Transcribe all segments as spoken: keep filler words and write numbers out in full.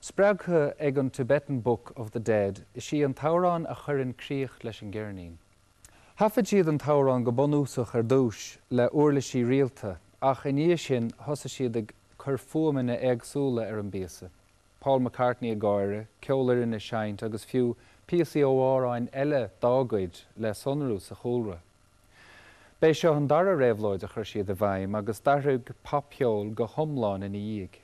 Spragtha ag an Tibetan Book of the Dead is sí an tárán a chur in críoch leis an gceirnín. Haffaid siad an tárán go bunúsach ar dúis le uirlisí rialta, ach in níos sin thosa siad ag chur fuamanna éagsúla ar an bíosa. Paul McCartney a gáire, ceolar ina seint agus fiú píosaí óháráin eile dágaid le sonrús a chulra. Bei seo an dara réabhlóid a chur siad a bhaim agus darthug popceol go thomláin ina dhiag.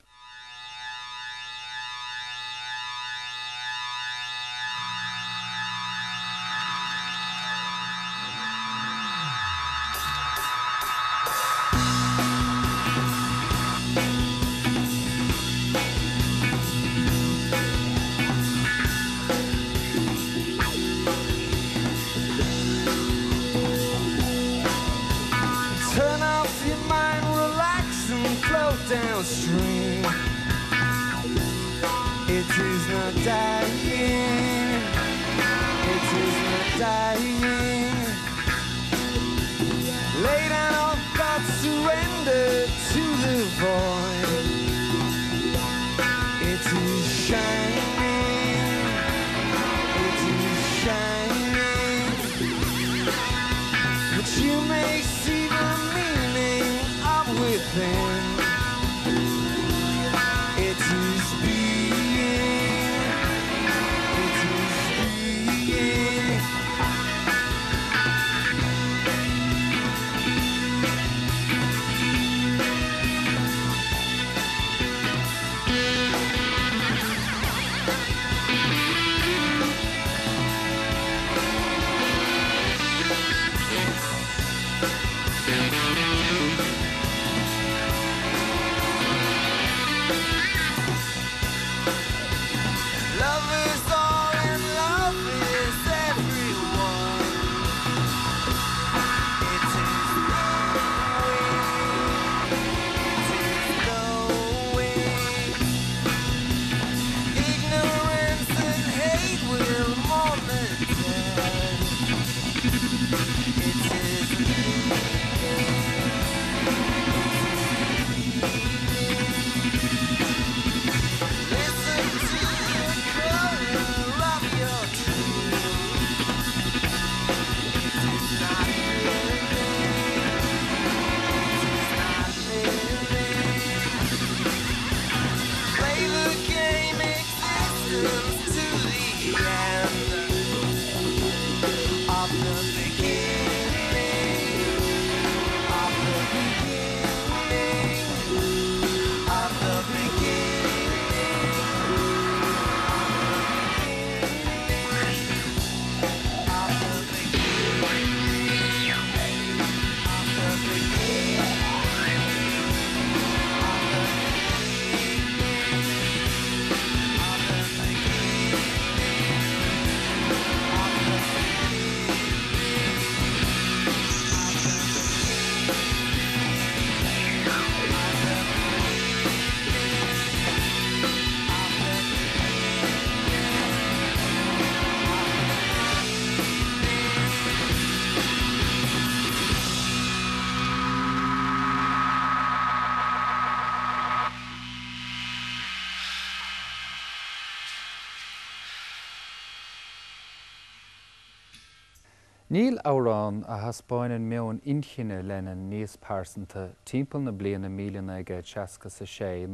Turn off your mind, relax and float downstream. It is not dying. It is not dying. Lay down all thoughts, surrender to the void. It is shining. It is shining. But you may see the meaning of within. It is being, it is being. Níl árán a haspáineann meon inchinne Lennon níos pásanta timpeall na bliana míle ag seasca sa sé